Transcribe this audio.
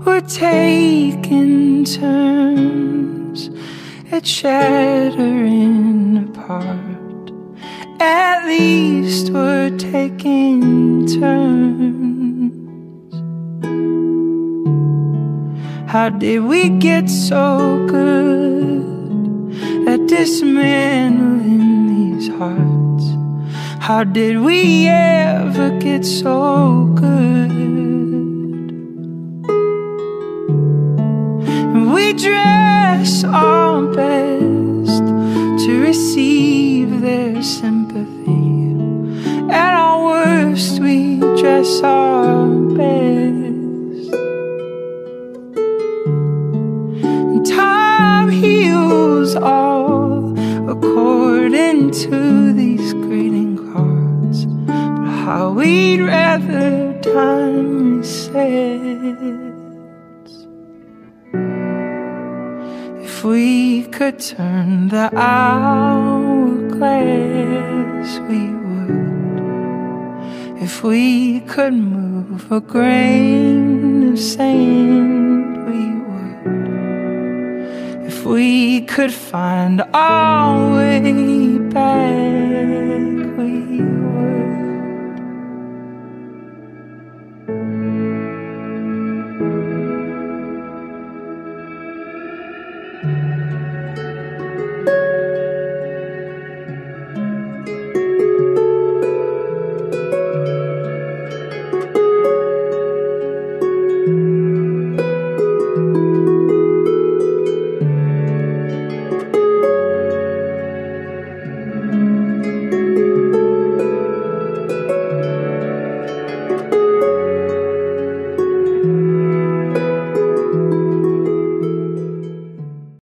we're taking turns at shattering apart. At least we're taking turns. How did we get so good at dismantling these hearts? How did we ever get so good? And we dress our best to receive their sympathy. At our worst, we dress our best. And time heals all according to these greeting cards. But how we'd rather time resets. If we could turn the hourglass, we would. If we could move a grain of sand, we would. If we could find our way back.